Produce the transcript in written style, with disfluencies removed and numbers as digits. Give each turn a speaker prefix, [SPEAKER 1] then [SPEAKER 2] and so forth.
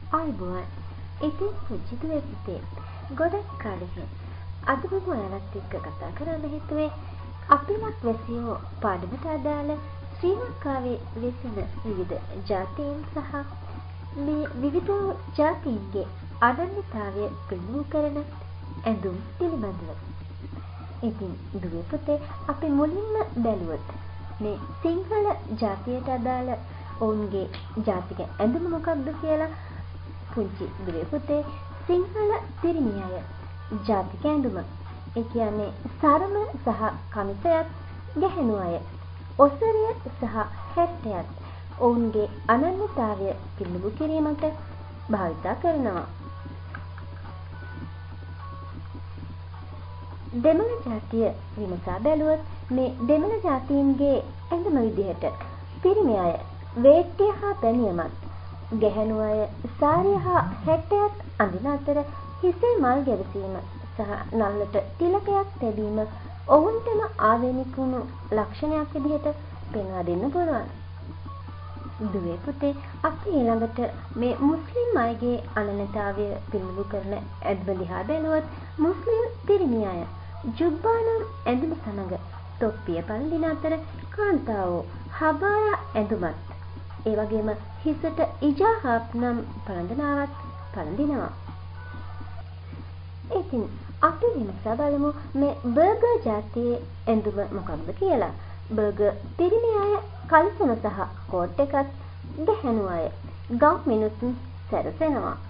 [SPEAKER 1] ආයිබෝන් ඉතින් පුංචි දුවේ පුතේ ගොඩක් කාලෙකින් අද මම ඔයාලත් එක්ක කතා කරන්න හිතුවේ අපිමත් වැසියෝ පාඩමට අදාළ ශ්‍රී ලංකාවේ වෙසෙන විවිධ ජාතීන් සහ මේ විවිධ ජාතීන්ගේ අනන්‍යතාවය පෙන්වූ කරන ඇඳුම් පිළිබඳව. ඉතින් දුවේ පුතේ අපි මුලින්ම බැලුවොත් මේ සිංහල ජාතියට අදාළ ඔවුන්ගේ ජාතික ඇඳුම මොකක්ද කියලා. පුංචි දුවේ පුතේ සිංහල පිරිමි අය ජාතික ඇඳුම ඒ කියන්නේ සරම සහ කමිසයත් ගැහැණු අය ඔසරිය සහ හැට්ටයත් ඔවුන්ගේ අනන්‍යතාවය පිළිබු කිරීමට භාවිත කරනවා. දෙමළ ජාතිය විමසා බැලුවොත් මේ දෙමළ ජාතීන්ගේ ඇඳුම විදිහට පිරිමි අය වේට්ටිය හා පැනියමත් ගැහැණු අය සාරිය හා හැට්ටයත් අඳින අතර හිසේ මල් ගැවසීම සහ නළලට තිලකයක් තැබීම ඔවුන්ටම ආවේනික වුණු ලක්ෂණයක් විදිහට පෙන්වා දෙන්න පුළුවන්. දුවේ පුතේ අපි ඊළඟට මේ මුස්ලිම් අයගේ අනන්‍යතාවය පිළිබඳ කරන ඇඳුම දිහා බැලුවොත් මුස්ලිම් පිරිමි අය ජුබ්බානම් ඇඳුම සමග තොප්පිය පළඳින අතර කාන්තාවෝ හබායා ඇඳුමත් ඒ වගේම හිසට ඉජාහාබ් නම් පළඳනාවත් පළඳිනවා. ඉතින් අපි විමසා බලමු මේ බර්ගර් ජාතියේ ඇඳුම මොකක්ද කියලා. බර්ගර් පිරිමි අය කලිසම සහ කෝට් එකත් ගැහැණු අය ගවුම් මිනුත් සැරසෙනවා.